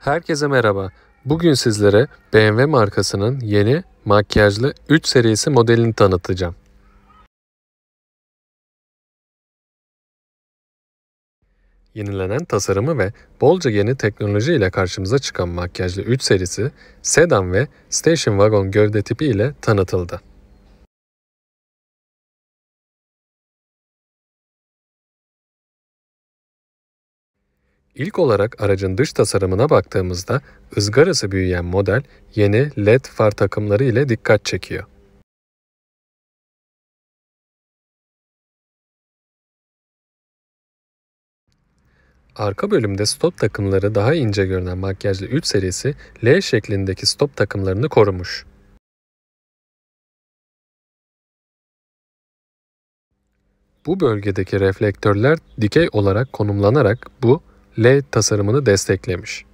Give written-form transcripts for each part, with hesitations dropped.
Herkese merhaba. Bugün sizlere BMW markasının yeni makyajlı 3 serisi modelini tanıtacağım. Yenilenen tasarımı ve bolca yeni teknoloji ile karşımıza çıkan makyajlı 3 serisi, sedan ve station wagon gövde tipi ile tanıtıldı. İlk olarak aracın dış tasarımına baktığımızda ızgarası büyüyen model yeni LED far takımları ile dikkat çekiyor. Arka bölümde stop takımları daha ince görünen makyajlı 3 serisi L şeklindeki stop takımlarını korumuş. Bu bölgedeki reflektörler dikey olarak konumlanarak bu L tasarımını desteklemiş.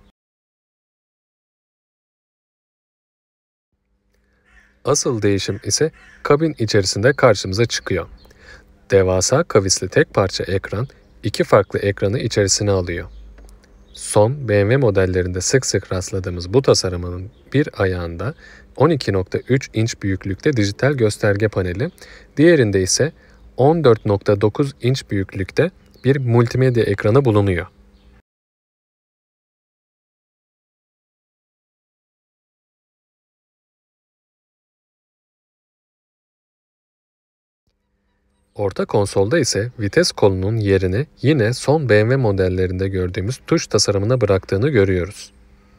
Asıl değişim ise kabin içerisinde karşımıza çıkıyor. Devasa kavisli tek parça ekran iki farklı ekranı içerisine alıyor. Son BMW modellerinde sık sık rastladığımız bu tasarımın bir ayağında 12.3 inç büyüklükte dijital gösterge paneli, diğerinde ise 14.9 inç büyüklükte bir multimedya ekranı bulunuyor. Orta konsolda ise vites kolunun yerini yine son BMW modellerinde gördüğümüz tuş tasarımına bıraktığını görüyoruz.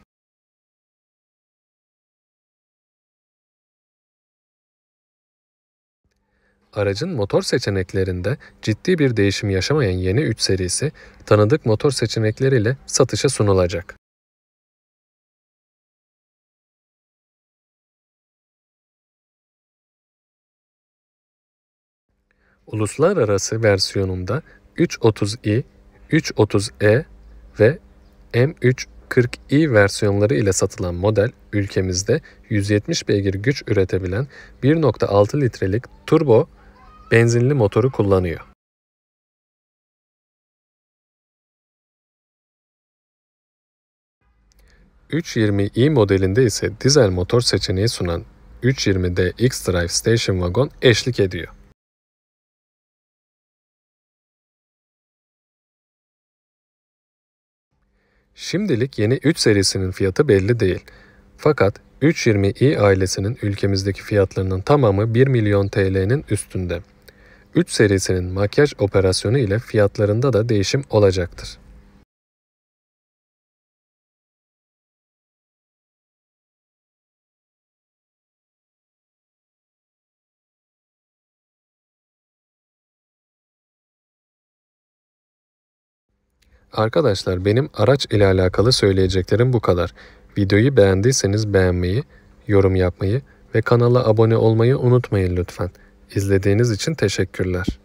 Aracın motor seçeneklerinde ciddi bir değişim yaşamayan yeni 3 serisi tanıdık motor seçenekleriyle satışa sunulacak. Uluslararası versiyonunda 330i, 330e ve M340i versiyonları ile satılan model ülkemizde 170 beygir güç üretebilen 1.6 litrelik turbo benzinli motoru kullanıyor. 320i modelinde ise dizel motor seçeneği sunan 320d X-Drive Station Wagon eşlik ediyor. Şimdilik yeni 3 serisinin fiyatı belli değil. Fakat 320i ailesinin ülkemizdeki fiyatlarının tamamı 1 milyon TL'nin üstünde. 3 serisinin makyaj operasyonu ile fiyatlarında da değişim olacaktır. Arkadaşlar, benim araç ile alakalı söyleyeceklerim bu kadar. Videoyu beğendiyseniz beğenmeyi, yorum yapmayı ve kanala abone olmayı unutmayın lütfen. İzlediğiniz için teşekkürler.